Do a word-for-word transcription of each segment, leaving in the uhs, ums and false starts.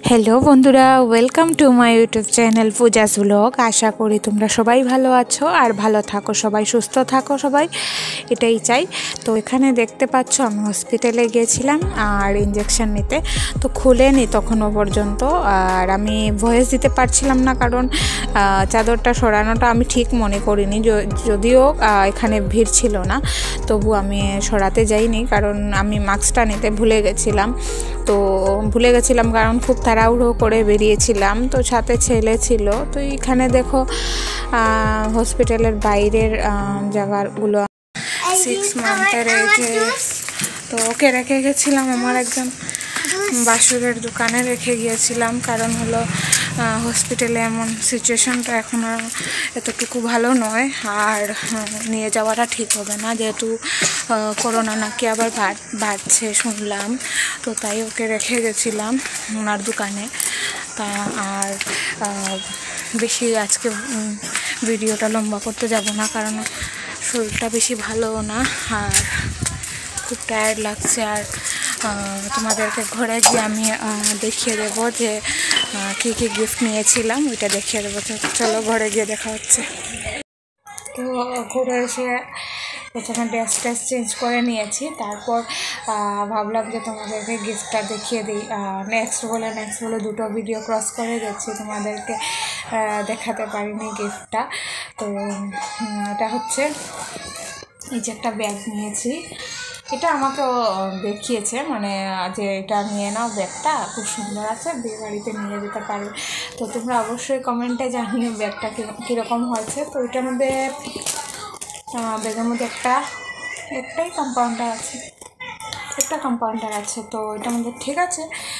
Hello বন্ধুরা, welcome to my YouTube channel Pooja's blog. আশা করি তোমরা সবাই ভালো আছো আর ভালো থাকো, সবাই সুস্থ থাকো, সবাই এটাই চাই। তো এখানে দেখতে পাচ্ছ আমি হসপিটালে গিয়েছিলাম আর ইঞ্জেকশন নিতে, তো খুলেনি তখনও পর্যন্ত। আর আমি ভয়েস দিতে পারছিলাম না কারণ চাদরটা সরানোটা আমি ঠিক মনে করিনি, যদিও এখানে ভিড় ছিল না, তবু আমি সরাতে যাইনি কারণ আমি মাস্কটা নিতে ভুলে গেছিলাম। তো ভুলে গেছিলাম কারণ খুব তাড়াহুড়ো করে বেরিয়েছিলাম, তো সাথে ছেলে ছিল। তো এখানে দেখো হসপিটালের বাইরের জায়গাগুলো সিক্স মান্থের এজে, তো ওকে রেখে গেছিলাম আমার একজন বাসুরের দোকানে রেখে গিয়েছিলাম। কারণ হলো হসপিটালে এমন সিচুয়েশনটা এখন এতটুকু ভালো নয়, আর নিয়ে যাওয়াটা ঠিক হবে না, যেহেতু করোনা নাকি আবার বাড়ছে শুনলাম। তো তাই ওকে রেখে গেছিলাম ওনার দোকানে। তা আর বেশি আজকে ভিডিওটা লম্বা করতে যাব না কারণ শরীরটা বেশি ভালো না আর খুব টায়ার্ড লাগছে। আর তোমাদেরকে ঘরে গিয়ে আমি দেখিয়ে দেবো যে কী কী গিফট নিয়েছিলাম, ওইটা দেখিয়ে দেবো। তো চলো ঘরে গিয়ে দেখা হচ্ছে। তো ঘুরে এসে প্রথমে ড্রেস ট্রেস চেঞ্জ করে নিয়েছি, তারপর ভাবলাম যে তোমাদেরকে গিফটটা দেখিয়ে দিই। নেক্সট বলে নেক্সট বলে দুটো ভিডিও ক্রস করে গেছি, তোমাদেরকে দেখাতে পারিনি গিফটটা। তো এটা হচ্ছে এই যে একটা ব্যাগ নিয়েছি, এটা আমাকে দেখিয়েছে, মানে যে এটা নিয়ে নাও, ব্যাগটা খুব সুন্দর আছে, বিয়ে বাড়িতে নিয়ে যেতে পারবে। তো তোমরা অবশ্যই কমেন্টে জানিও ব্যাগটা কীরকম হয়েছে। তো এটার মধ্যে ব্যাগের মধ্যে একটা একটাই কম্পাউন্ডার আছে, একটা কম্পাউন্ডার আছে। তো এটার মধ্যে ঠিক আছে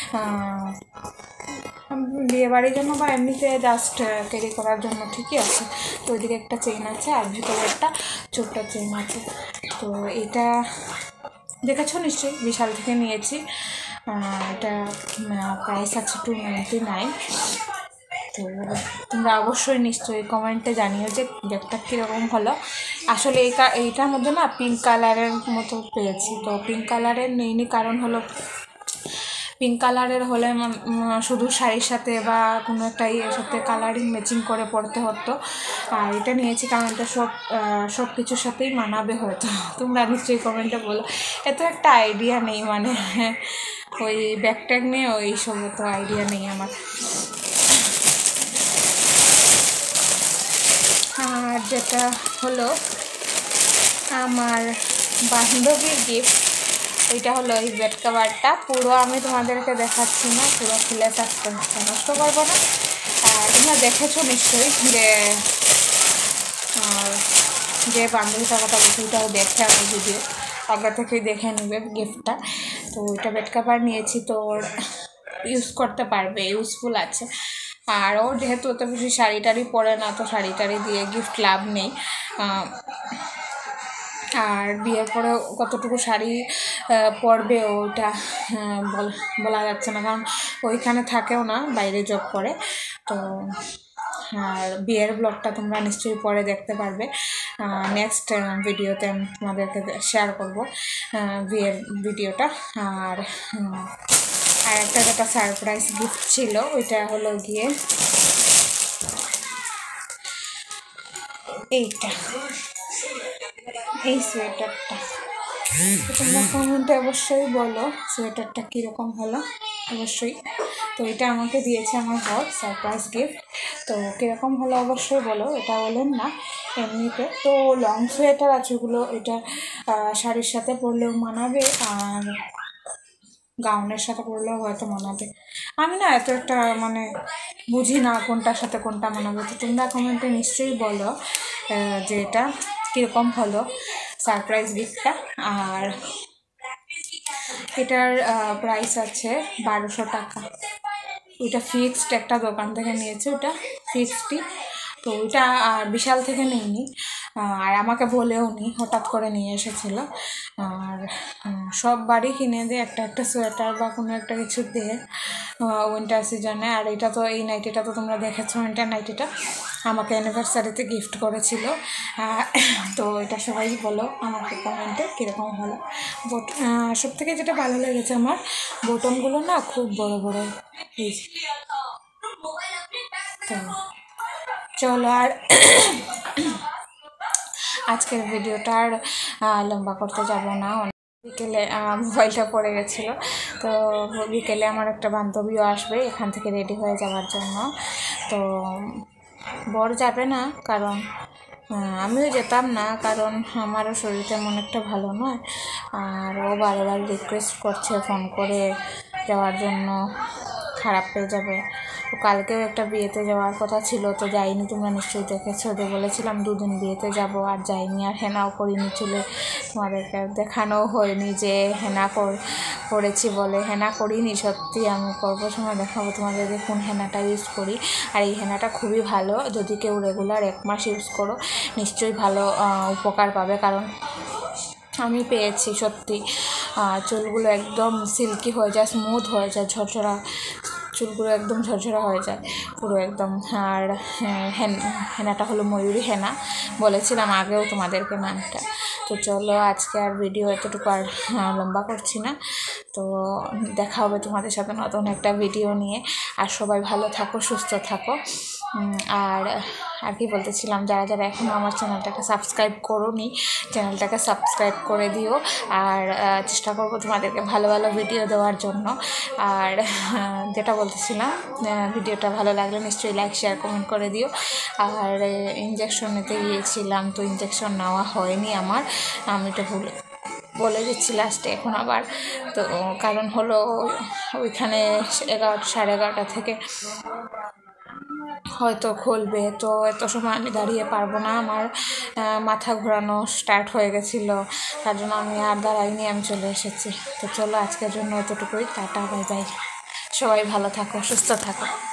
বিয়ে বাড়ির জন্য বা এমনিতে জাস্ট ক্যারি করার জন্য ঠিকই আছে। তো ওইদিকে একটা চেইন আছে আর ভিতরে একটা ছোট্ট চেইন আছে। তো এটা দেখেছো নিশ্চয়ই, বিশাল থেকে নিয়েছি। এটা প্রাইস আছে টু নাইনটি নাইন। তো তোমরা অবশ্যই নিশ্চয়ই কমেন্টে জানিও যে ব্যাগটা কীরকম হলো। আসলে এই এইটার মধ্যে না পিঙ্ক কালারের মতো পেয়েছি, তো পিঙ্ক কালারের নেইনি কারণ হলো পিঙ্ক কালারের হলে শুধু শাড়ির সাথে বা কোনো একটা ইয়ের সাথে কালারিং ম্যাচিং করে পরতে হতো। আর এটা নিয়েছি কারণ এটা সব সব কিছুর সাথেই মানাবে হয়তো। তোমরা নিশ্চয়ই কমেন্টে বলো, এত একটা আইডিয়া নেই, মানে ওই ব্যাগ ট্যাগ নিয়ে ওই সব তো আইডিয়া নেই আমার। আর যেটা হলো আমার বান্ধবীর গিফট, ওইটা হলো এই বেড কাভারটা। পুরো আমি তোমাদেরকে দেখাচ্ছি না, পুরো খুলে সাসপেন্সটা নষ্ট করবো না। আর তোমরা দেখেছো নিশ্চয়ই যে যে বান্ধবীটার কথা বলছি, ওইটাও দেখে আমার ভিডিও আগে থেকেই দেখে নেবে গিফটটা। তো ওইটা বেড কাভার নিয়েছি, তো ওর ইউজ করতে পারবে, ইউজফুল আছে। আর ও যেহেতু অত বেশি শাড়ি টাড়ি পরে না, তো শাড়ি টাড়ি দিয়ে গিফট লাভ নেই। আর বিয়ের পরে কতটুকু শাড়ি পরবে ওটা বলা যাচ্ছে না, কারণ ওইখানে থাকেও না, বাইরে জব করে। তো আর বিয়ের ব্লগটা তোমরা নিশ্চয়ই পরে দেখতে পারবে, নেক্সট ভিডিওতে আমি তোমাদেরকে শেয়ার করব বিয়ের ভিডিওটা। আর আর একটা যেটা সারপ্রাইজ গিফট ছিল ওইটা হলো গিয়ে এইটা, এই সোয়েটারটা। তোমরা কমেন্টে অবশ্যই বলো সোয়েটারটা কীরকম হলো অবশ্যই। তো এটা আমাকে দিয়েছে আমার বর, সারপ্রাইজ গিফট। তো কীরকম হলো অবশ্যই বলো, এটা বলেন না এমনিতে। তো লং সোয়েটার আছে ওগুলো, এটা শাড়ির সাথে পরলেও মানাবে আর গাউনের সাথে পরলেও হয়তো মানাবে। আমি না এত একটা মানে বুঝি না কোনটার সাথে কোনটা মানাবে। তো তোমরা কমেন্টে নিশ্চয়ই বলো যে এটা কীরকম হলো সারপ্রাইজ গিফটটা। আর এটার প্রাইস আছে বারোশো টাকা। ওইটা ফিক্সড, একটা দোকান থেকে নিয়েছে, ওটা ফিক্সডই। তো ওইটা বিশাল থেকে নিইনি। আর আমাকে বলেও নি, হঠাৎ করে নিয়ে এসেছিলো। আর সব বাড়ি কিনে দিয়ে একটা একটা সোয়েটার বা কোনো একটা কিছু দিয়ে উইন্টার সিজনে। আর এটা তো এই নাইটিটা তো তোমরা দেখেছো, উইন্টার নাইটিটা আমাকে অ্যানিভার্সারিতে গিফট করেছিল। তো এটা সবাই বলো আমাকে কমেন্টে কীরকম হলো। বট সব থেকে যেটা ভালো লেগেছে আমার, বটনগুলো না খুব বড় বড়। তো চলো, আর আজকের ভিডিওটা আর লম্বা করতে যাব না। বিকেলে মোবাইলটা পড়ে গেছিলো, তো বিকেলে আমার একটা বান্ধবীও আসবে এখান থেকে রেডি হয়ে যাওয়ার জন্য। তো বর যাবে না, কারণ আমিও যেতাম না, কারণ আমারও শরীর তেমন একটা ভালো নয়। আর ও বারবার রিকোয়েস্ট করছে ফোন করে যাওয়ার জন্য, খারাপ পেয়ে যাবে। তো কালকেও একটা বিয়েতে যাওয়ার কথা ছিল, তো যাইনি। তোমরা নিশ্চয়ই দেখেছো যে বলেছিলাম দুদিন বিয়েতে যাব, আর যাইনি। আর হেনাও করিনি চুলে, তোমাদেরকে দেখানো হয়নি যে হেনা করেছি বলে। হেনা করিনি, সত্যি আমি করবো সময় দেখাবো তোমাদের কোন হেনাটা ইউজ করি। আর এই হেনাটা খুবই ভালো, যদি কেউ রেগুলার এক মাস ইউজ করো নিশ্চয়ই ভালো উপকার পাবে, কারণ আমি পেয়েছি। সত্যি চুলগুলো একদম সিল্কি হয়ে যায়, স্মুথ হয়ে যায়, ঝরঝরা চুলগুলো একদম ঝরঝরা হয়ে যায় পুরো একদম। আর হেনাটা হলো ময়ূরী হেনা, বলেছিলাম আগেও তোমাদেরকে নামটা। তো চলো, আজকে আর ভিডিও এতটুকু আর লম্বা করছি না। তো দেখা হবে তোমাদের সাথে নতুন একটা ভিডিও নিয়ে। আর সবাই ভালো থাকো, সুস্থ থাকো। আর আর কি বলতেছিলাম, যারা যারা এখনও আমার চ্যানেলটাকে সাবস্ক্রাইব করোনি, চ্যানেলটাকে সাবস্ক্রাইব করে দিও। আর চেষ্টা করবো তোমাদেরকে ভালো ভালো ভিডিও দেওয়ার জন্য। আর যেটা বলতেছিলাম, ভিডিওটা ভালো লাগলে নিশ্চয়ই লাইক, শেয়ার, কমেন্ট করে দিও। আর ইঞ্জেকশন নিতে গিয়েছিলাম, তো ইঞ্জেকশন নেওয়া হয়নি আমার, আমি তো ভুল বলে দিচ্ছি লাস্টে এখন আবার। তো কারণ হলো ওইখানে এগারোটা সাড়ে এগারোটা থেকে হয়তো খুলবে, তো এত সময় আমি দাঁড়িয়ে পারবো না, আমার মাথা ঘোরানো স্টার্ট হয়ে গেছিলো, তার জন্য আমি আর দাঁড়াইনি, আমি চলে এসেছি। তো চলো, আজকের জন্য এতটুকুই, টাটা, বাই বাই। সবাই ভালো থাকো, সুস্থ থাকো।